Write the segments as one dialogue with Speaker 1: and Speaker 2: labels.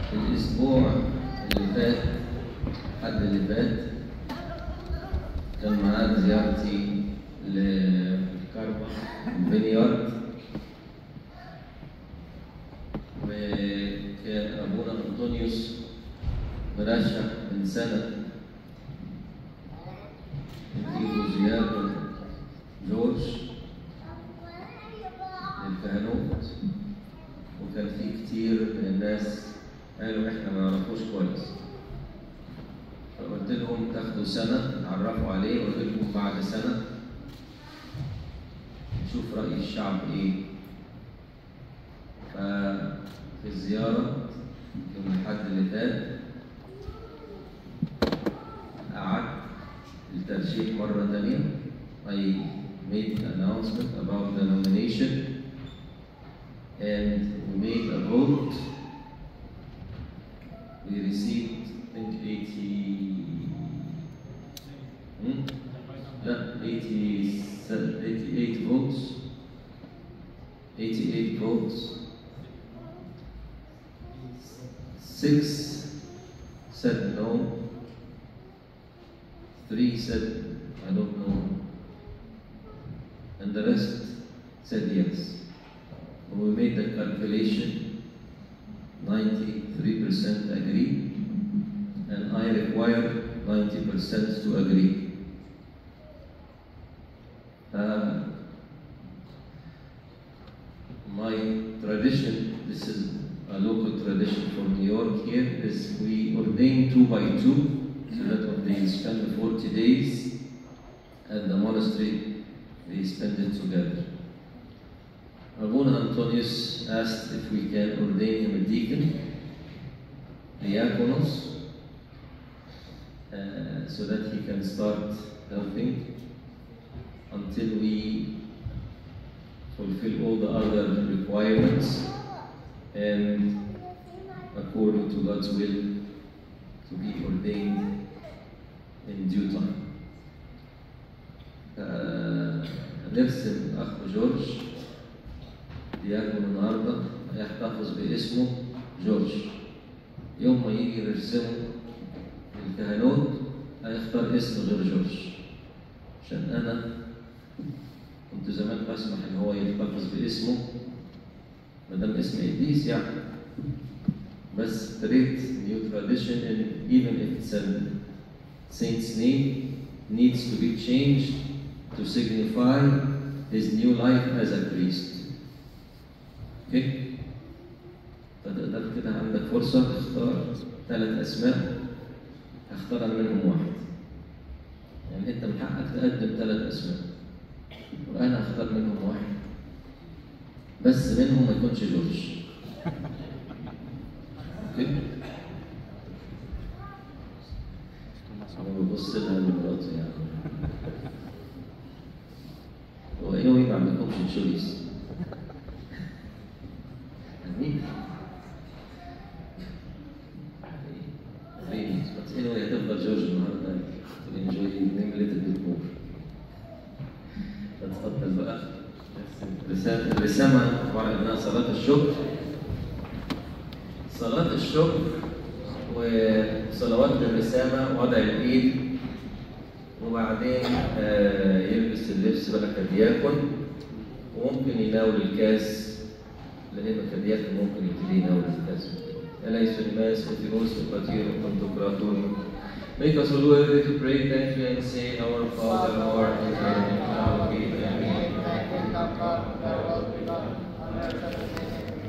Speaker 1: الأسبوع اللي فات، الحد اللي فات، كان معانا زيارتي لكارما فينيارد، وكان أبونا أنطونيوس مرشح من سنة نديله زيارة جورج للكهنوت، وكان في كتير من الناس قالوا احنا ما نعرفوش كويس، فقلت لهم تاخدوا سنة تعرفوا عليه، وقلت لكم بعد سنة نشوف رأي الشعب ايه. ففي الزيارة يوم الأحد اللي فات قعدت الترشيح مرة تانية. I made an announcement about the nomination and we made a vote. We received, I think, 88 votes. 88 votes. 6 said no. 3 said, I don't know. And the rest said yes. When we made the calculation, 93% agree, and I require 90% to agree. My tradition, this is a local tradition from New York here, is we ordain 2 by 2, so that when they spend 40 days at the monastery, they spend it together. Abuna Antonius asked if we can ordain him a deacon, diakonos, so that he can start helping until we fulfill all the other requirements and according to God's will to be ordained in due time. نرسم أخ جورج دياكون النهارده هيحتفظ باسمه جورج. يوم ما يجي نرسمه الكهنوت هيختار اسم غير جورج، عشان أنا كنت زمان بسمح إن هو يحتفظ باسمه ما دام اسم إبليس يعني. بس ابتديت new tradition, and even if it's a saint's name needs to be changed to signify his new life as a priest. اوكي؟ فتقدر كده عندك فرصة تختار 3 أسماء، اختار أنا منهم واحد. يعني أنت من حقك تقدم 3 أسماء، وأنا هختار منهم واحد، بس منهم ما يكونش جورج. اوكي؟ أنا ببص لها لمراتي يعني. هو anyway ما عندكمش تشويس. مين؟ Ladies, but anyway هتفضل جورج النهارده to enjoy name a little bit more. اتفضل بقى. الرسامة عبارة عنها صلاة الشكر. صلاة الشكر وصلوات الرسامة، وضع الإيد، وبعدين يلبس اللبس بقى كدياكون، وممكن يناول الكاس، لأنه كدياكون ممكن يبتدي يناول الكاس. أليس الناس وتيروس وقتير وكنتوكراتور. Make us all worthy to pray, thank you, and say, Our Father, who art in heaven, hallowed be thy name. Thy kingdom come, thy will be done, on earth as it is in heaven.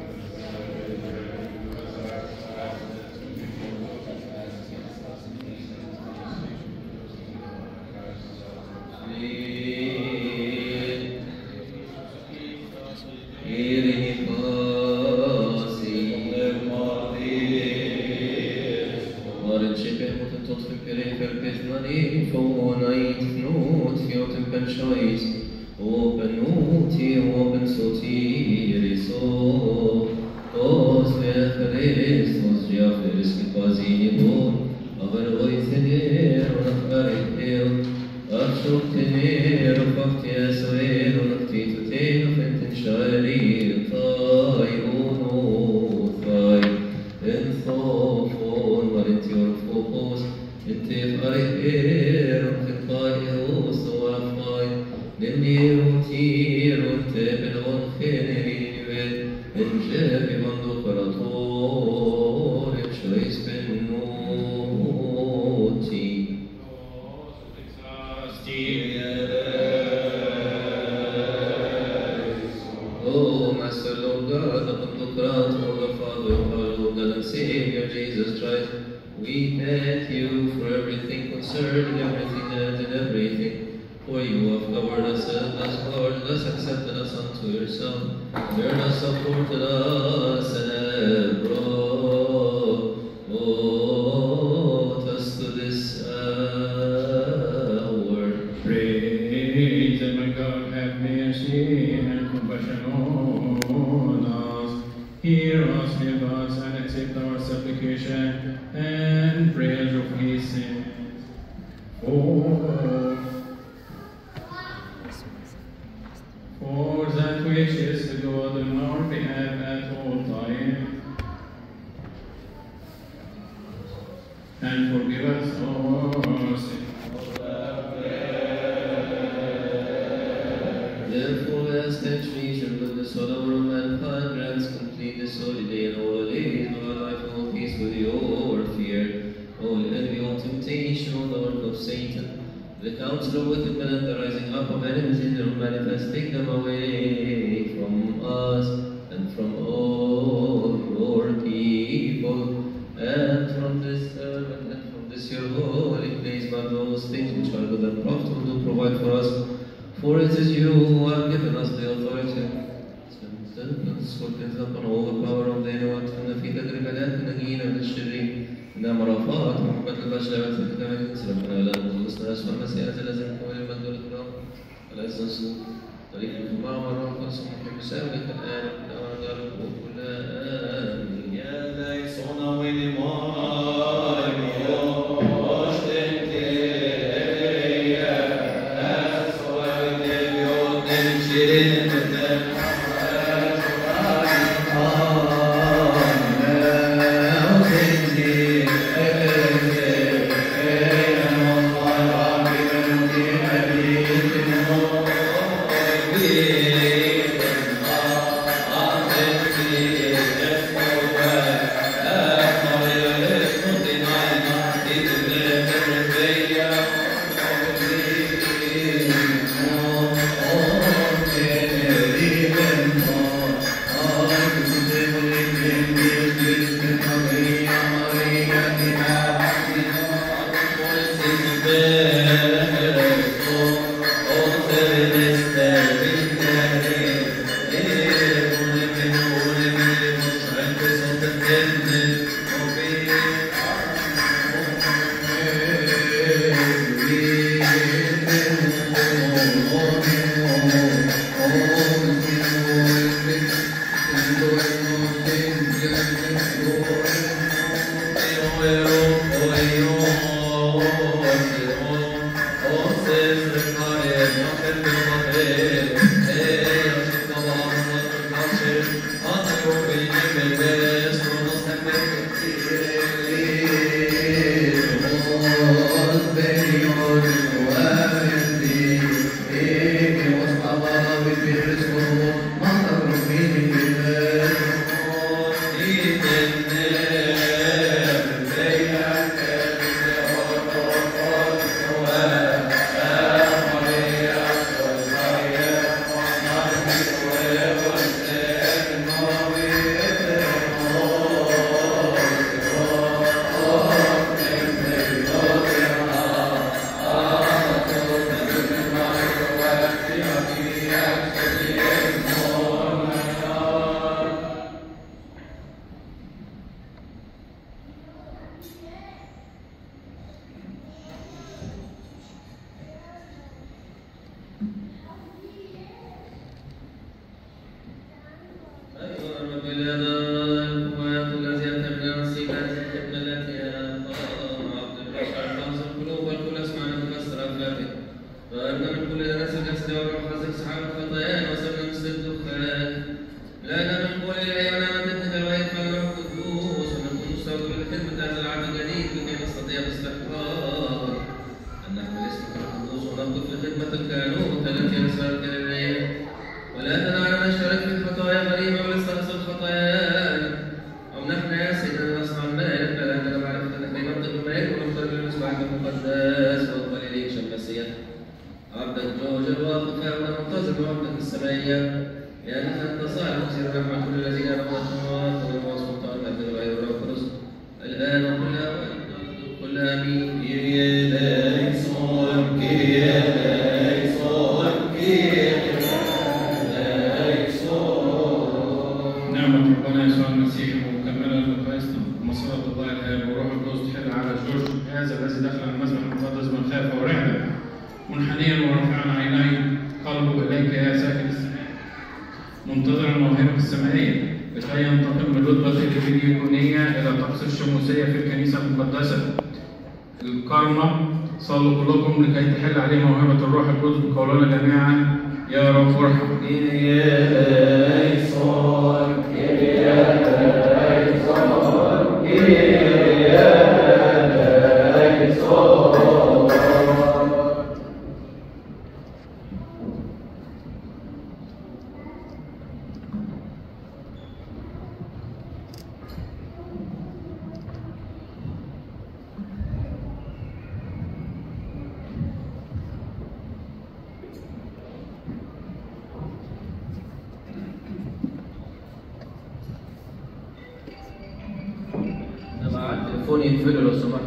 Speaker 1: Fofon, Valentior Fopos, Etefare, Ronketaios, Oafai, Neniro, Tiro, Tebelon, Fenerivel, Enjebi, Mando, Parator, Choice Benuti. Oh, Master Lord God, the Pantocrat, O the Father, our Lord and Savior, Jesus Christ, we thank you for everything concerning everything and in everything. For you have covered us and has guarded us, accepted us unto yourself, turned us, supported us, and have brought us to this hour.
Speaker 2: Praise and my God, have mercy and compassion on us. Hear us, hear us, and accept our supplication and prayers of his saints. For that which is good on our behalf at all times, and forgive us our sins.
Speaker 1: Therefore, as tension with the soul of mankind grants complete this holy day and all days of our life and all peace with your fear, all envy, all temptation, all the work of Satan, the counsel of wicked men and the rising up of enemies in their manifest, take them away from us and from all your people, and from this servant and from this your holy place, but those things which are good and profitable to provide for us. For it is you who have given us the authority. Sentence upon all the power of the enemy, and في تدريب النجين من الشرير. إنما رفعت محبة البشر وتكتمل سلفنا لا نخلصنا أسوأ مسيئة لازم كون المجد والإكرام ولا يزنسوا طريق الجماعة والروح والقدس محب سابق الآن كما ذلك وكل آمين.
Speaker 3: يا ليسون ولمار
Speaker 1: Amen. خدمة هذا العهد الجديد لكي نستطيع باستحقاق أن نحمل اسمك القدوس ونقف لخدمة الكهنوت التي أرسلت إلينا، ولا تدعنا نشترك في الخطايا غريبة ولنستغفر خطايانا، أو نحن يا سيدنا نصنع المال بل أننا معرفة أنك ننطق المال ونختار بالمسبح المقدس واقبل إليك شمسية عبدك جورج الواقف هنا منتظر عبدك السمائية، لأنك أنت صاحب مصير رحمة كل الذين آمنوا وتقوى سلطان مجد غير القدس الآن وكل أوان كل آمين.
Speaker 2: نعمة ربنا يسوع المسيح مكملة لقائسنا ومسرة الله الآب وروح القدس تحل على جورج هذا الذي دخل المسبح المقدس من خاف ورعب منحنيا ورافعا عينيه قلبه إليك يا ساكن السماء منتظرا موهبة السمائية لكي ينتقل من رتبة الإليكونية إلى طقس الشموسية في الكنيسة المقدسة الكرمة. صلوا كلكم لكي تحل عليه موهبة الروح القدس بقولنا جميعا يا رب ارحم.
Speaker 1: التليفون يقفله لو سمحت.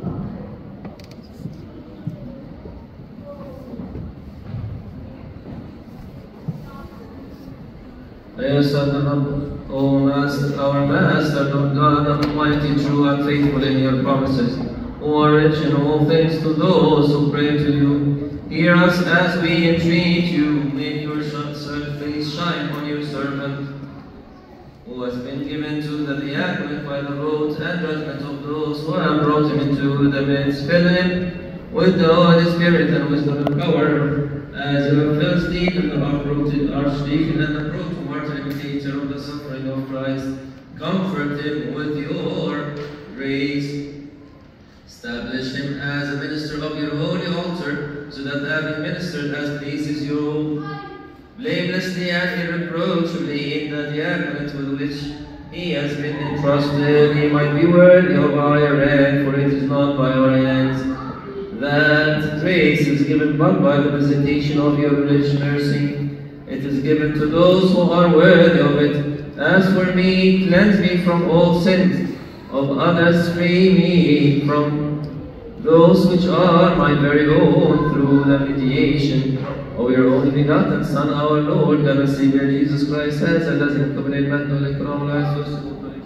Speaker 1: Yes, O Master, our Master, Lord God, Almighty, true and faithful in your promises, who are rich in all things to those who pray to you. Hear us as we entreat you. Make your face shine on your servant, who has been given to the diaconate by the vote and judgment of those who have brought him into the midst. Fill him with the Holy Spirit and wisdom and power, as you have filled Stephen, the archdeacon, and the proto-martyr imitator of the suffering of Christ. Comfort him with your grace. Establish him as a minister of your holy altar, so that having ministered as pleases you, blamelessly and irreproachably in the diaconate with which he has been entrusted, he might be worthy of our end, for it is not by our hands that grace is given, but by the visitation of your rich mercy. It is given to those who are worthy of it. As for me, cleanse me from all sins. Of others, free me from those which are my very own, through the mediation of your only begotten Son, our Lord and Savior Jesus Christ, as الذي قبل المجد والإكرام والعز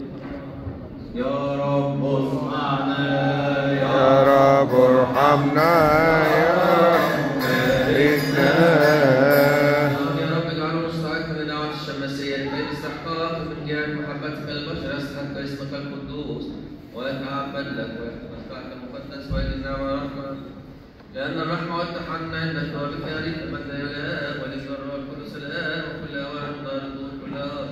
Speaker 3: يا رب اسمعنا
Speaker 4: يا رب ارحمنا يا رب باركنا.
Speaker 1: يا رب اجعلنا مستحقا لدعوة الشمسية لكي نستحقاق من جهة محبتك البشر يستحق اسمك القدوس ويتعبد لك ويتمتعك المقدس ويجزع ورحمة، لأن الرحمة والتحنن عندك وبخيرك المجد يا الآب والابن والروح القدس الآن وكل أوان دار الدور كلها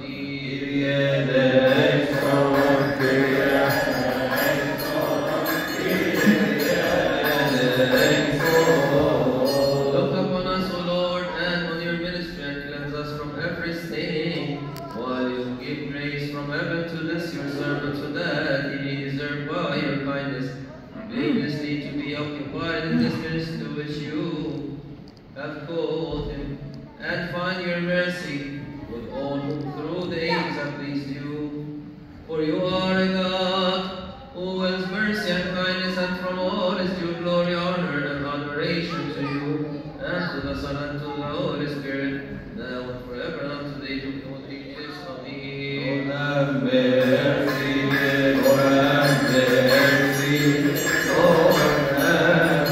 Speaker 1: Look upon us, O Lord, and on your ministry, and cleanse us from every stain, while you give grace from heaven to this your servant, so that he may deserve by your kindness blamelessly to be occupied in this ministry to which you have called him, and find your mercy with all who through the ages have pleased you. For you are a God who wills mercy and kindness, and from all is due glory, honor, and adoration to you, and to the Son, and to the Holy Spirit, now and forever, and unto the age of the ages. Amen.
Speaker 3: have mercy, Lord, have mercy, Lord, have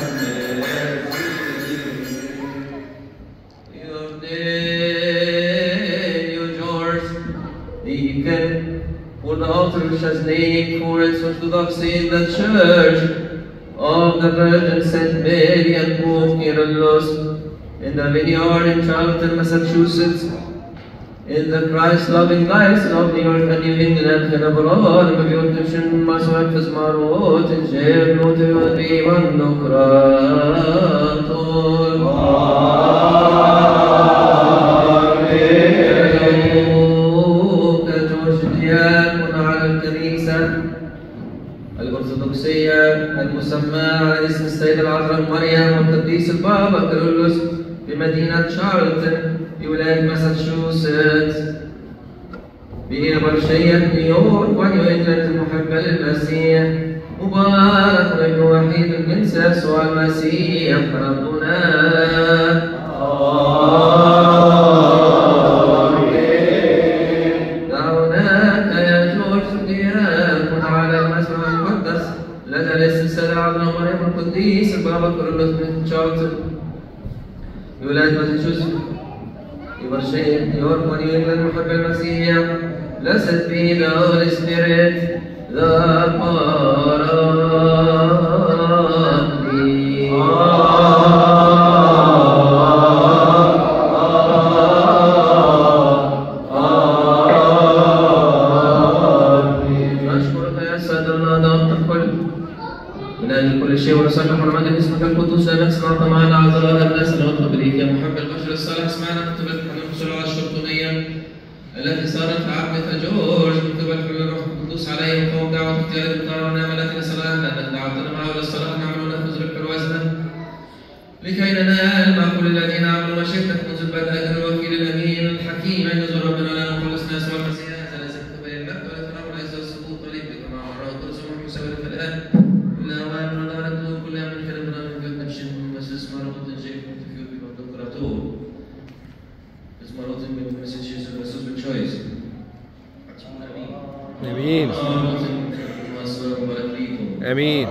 Speaker 3: mercy.
Speaker 1: Your name, you George, deacon, for the altar which has named for its orthodoxy in the Church of the Virgin St. Mary and Pope Kyrillos in the vineyard in Charlton, Massachusetts. In the Christ-loving lives of New York and New England and abroad, and your redemption, my sweat is marot, and share no to be one no الأرثوذكسية المسمى على اسم السيدة العذراء مريم والقديس البابا كيرلس بمدينة شارلتون في ولاية ماساتشوستس ببرشية نيويورك ونيو إنجلاند المحبة للمسيح مبارك ابن وحيد الجنس يسوع المسيح ربنا. القديس البابا كيرلس من شارلتون في ولاية ماساتشوستس في برشية نيويورك ونيو إنجلاند محب المسيح. Blessed be the Holy Spirit, the كل شيء ونسبح ونمجد اسمك القدوس لأنك سمعت معنا عذراء الناس ونطلب إليك يا محب البشر الصالح. اسمعنا من قبل الشريعة الشرطونية التي صارت في عقبة جورج من قبل حلول الروح القدوس عليهم قوم دعوة اختيار الطاعة والنعمة التي نسألها لأنك دعوتنا معه للصلاة نعمل ونأخذ ربح الوزن لكي ننال مع كل الذين عملوا مشيئتك منذ البدء أجر الوكيل الأمين الحكيم أن يزور ربنا لنا وخلصنا يسوع المسيح هذا الذي كتب لك ولا ترى ولا يزال السقوط وليك مع مرة وقدس وروح مساوي في الآن.
Speaker 4: آمين آمين.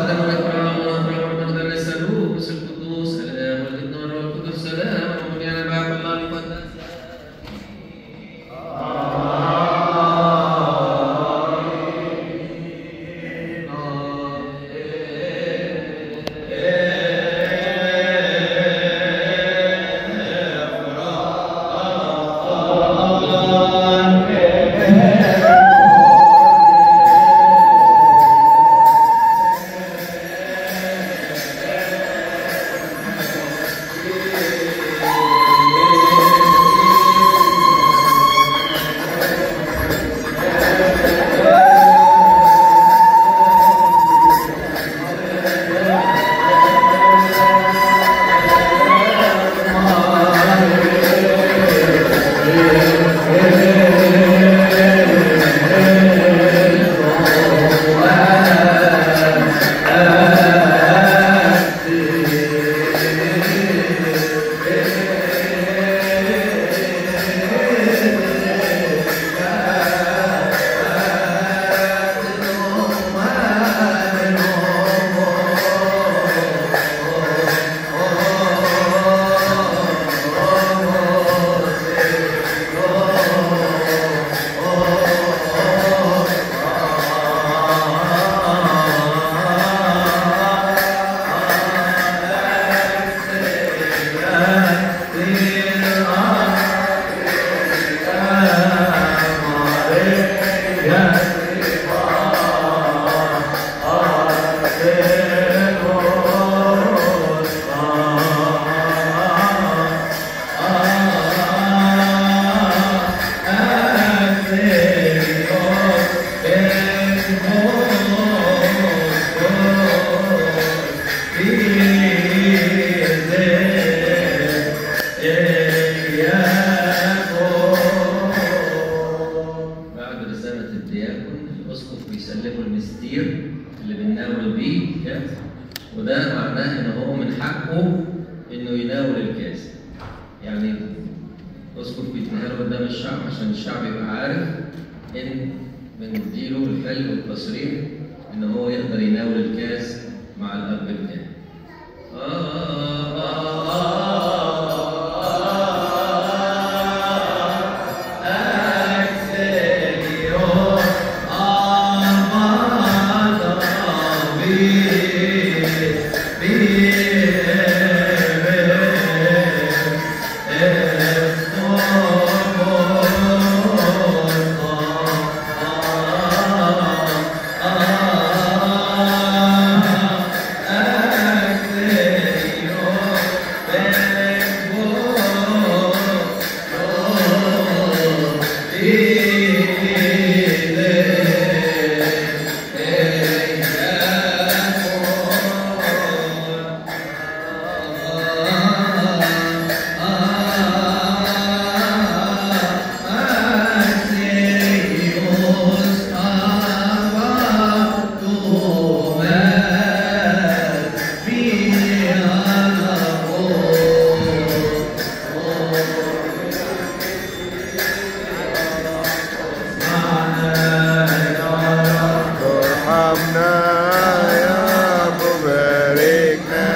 Speaker 1: وده معناه ان هو من حقه انه يناول الكاس. يعني اسقف بيديها له قدام الشعب عشان الشعب يبقى عارف ان بنديله الحل والتصريح ان هو يقدر يناول الكاس مع الاب بتاعه.
Speaker 3: Oh
Speaker 4: ارحمنا يا رب باركنا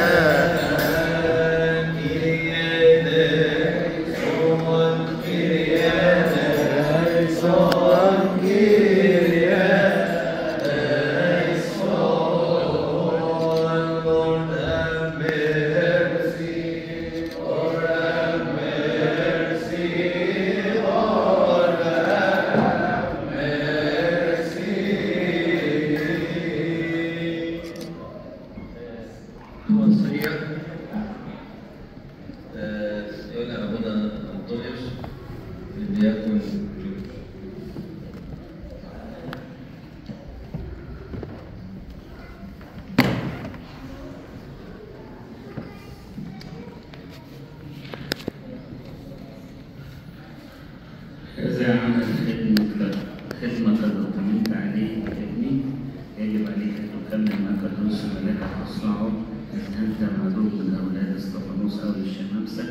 Speaker 1: وصية يقول أبونا أنطونيوس ليكن
Speaker 5: هذا عمل خدمة قد أتممت عليه ابني، يجب عليك أن تكمل ما قد رسم لك تصنعه، إذ أنت مدعو من أولاد استفانوس أو الشمامسة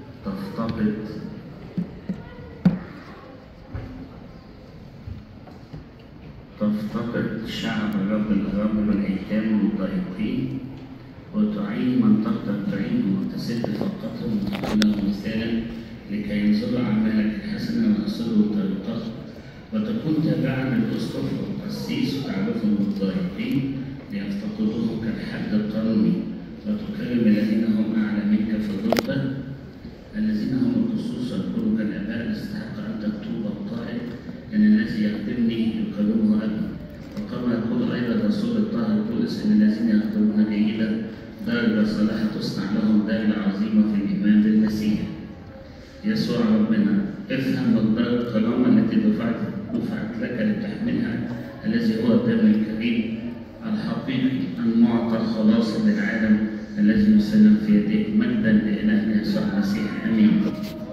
Speaker 5: تفتقد شعب الرب الأرامل والأيتام والضائقين، وتعين من تقدر تعينه وتسد فقتهم وتكون لهم مثالا لكي ينظروا أعمالك الحسنة ويصلوا طريقك، وتكون تابعا للأسقف والقسيس وتعرفهم بالضائقين ليفتقدوهم كالحد القانوني، وتكرم الذين هم أعلى منك في الرتبة، الذين هم الخصوص يكونوا كالآباء يستحق أن تكتب القائل أن الذي يخدمني يكرمه أبي، وكما يقول أيضا الرسول الطاهر بولس أن الذين يخدمون جيدا درجة صالحة تصنع لهم درجة عظيمة في الإيمان بالمسيح. يسوع ربنا افهم مقدار الكرامة التي دفعت لك لتحملها، الذي هو الدم الكريم الحقيقي المعطى خلاصا للعالم الذي يسلم في يديك. مجدا لإلهنا يسوع المسيح، آمين.